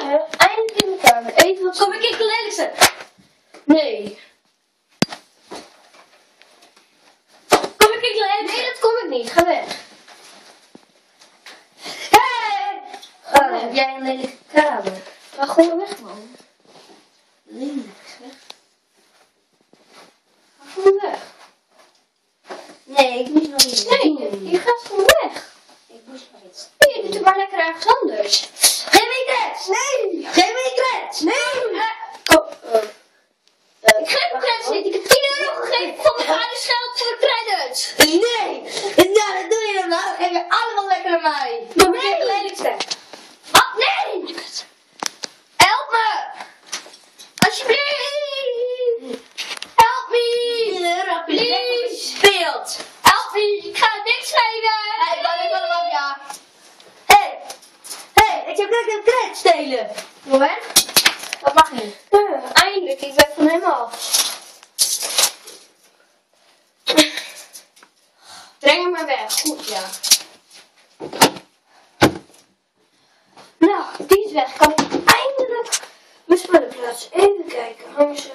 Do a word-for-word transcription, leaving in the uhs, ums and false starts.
Uh, eindelijk in de kamer. Even wat... Kom ik in de lelijkste? Nee. Kom ik in de lelijkste? Nee, dat kom ik niet. Ga weg. Hey! Oh, dan heb jij een lelijke kamer. Ga gewoon weg, man. Lelijk, zeg. Ga gewoon weg. Nee, ik moest nog iets Nee, je gaat gewoon weg. Ik moest nog iets. Je doet er maar lekker ergens anders. Geef me krets! Nee! Geef me krets! Nee! Uh, oh, oh. Uh, Ik geef me krets niet. Ik heb tien euro gegeven van mijn vaders geld voor de credits. Nee! Ja, dat doe je dan nou. Geef je allemaal lekker aan mij. Kom ik in de lelijkste. Wat? Nee! Help me! Alsjeblieft! Help me! Please! Speelt! Help me! Ik ga niks geven! Hé, dat is allemaal ja. Hé! Hé, ik heb lekker een credit stelen! Wil weg? Dat mag niet. Uh, eindelijk, ik ben van hem af. Breng hem maar weg. Goed, ja. Nou, die is weg. Kan ik eindelijk mijn spullen plaatsen. Even kijken. Hangen ze